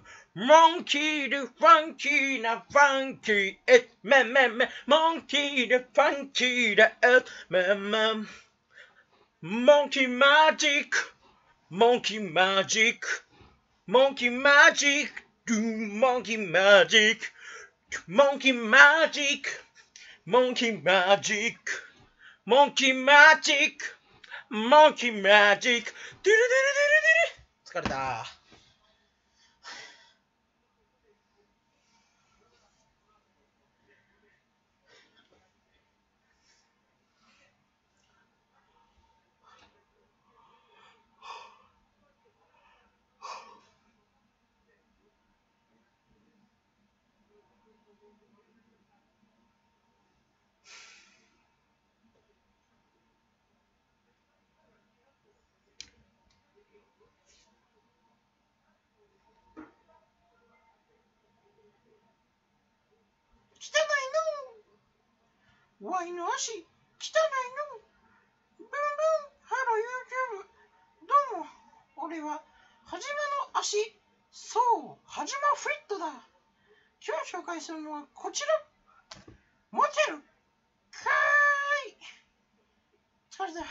モンキーでファンキーなファンキーエッメンメンメンモンキーでファンキーでエッメンメンモンキーマジックモンキーマジックモンキーマジックモンキーマジックモンキーマジックモンキーマジックモンキーマジックモンキーマジックドゥルドゥルドゥルドゥル疲れた汚いのワイの足汚いのブンブンハロー YouTube どうも俺ははじまの足そうはじまフリットだ今日紹介するのはこちらモテるかーい疲れた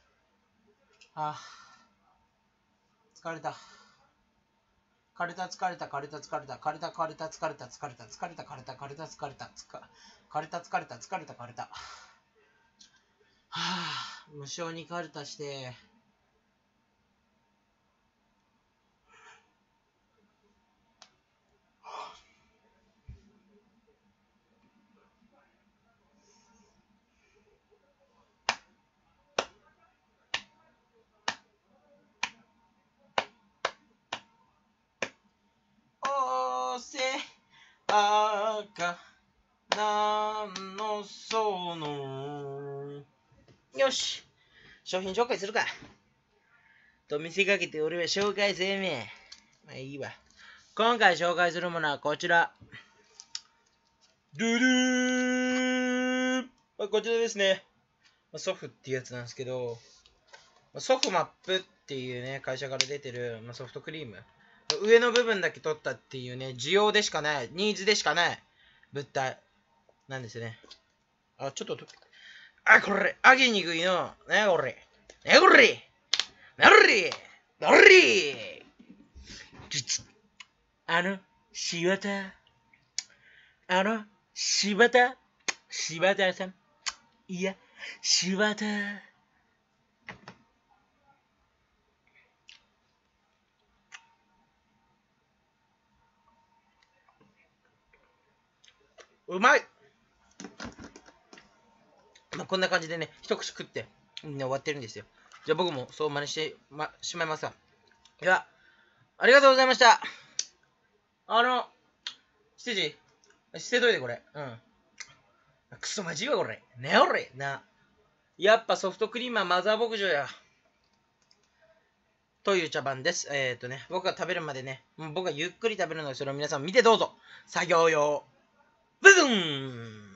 疲れた疲れた疲れた疲れた疲れた疲れた疲れた疲れた疲れた疲れた疲れた疲れた疲れた疲れた疲れた疲れた疲れた無性にカルタしてせあかなんのそのよし商品紹介するかと見せかけて俺は紹介せんねまあいいわ今回紹介するものはこちらドゥドゥーこちらですねソフっていうやつなんですけどソフマップっていうね会社から出てるソフトクリーム上の部分だけ取ったっていうね、需要でしかない、ニーズでしかない物体なんですよね。ちょっと、これ、揚げにくいの。ねこれ。ねこれ。なれなれ柴田。柴田さん。いや、柴田。うまいこんな感じでね、一口食って、終わってるんですよ。じゃあ僕もそう真似してしまいますわ。では、ありがとうございました。7時、捨てといてこれ。くそまじいわこれ。ねおれ。やっぱソフトクリームはマザー牧場や。という茶番です。僕が食べるまでね、僕がゆっくり食べるので、それを皆さん見てどうぞ。作業用。ブズン